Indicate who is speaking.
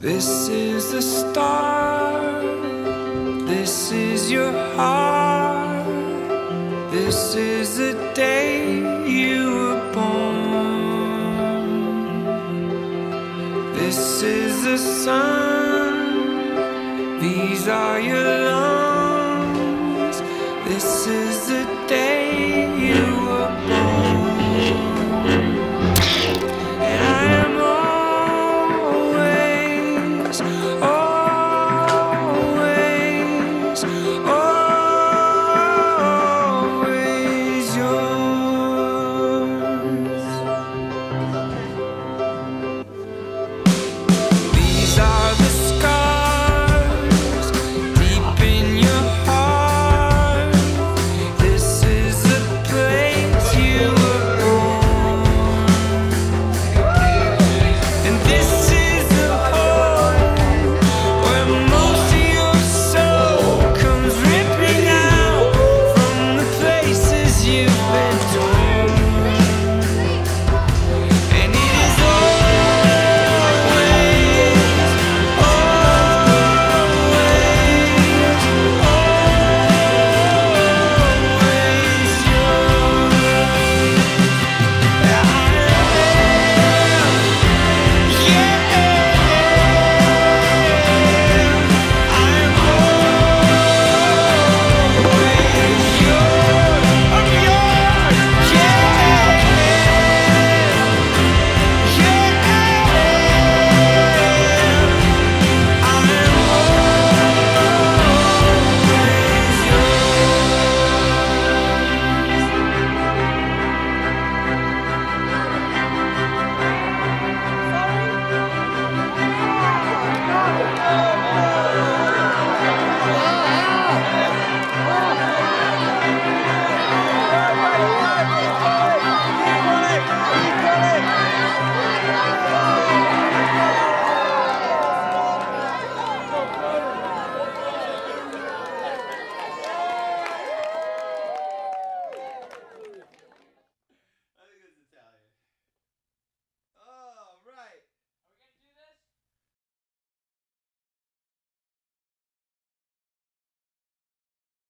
Speaker 1: This is the start, this is your heart, this is the day you were born. This is the sun, these are your lungs, this is the day you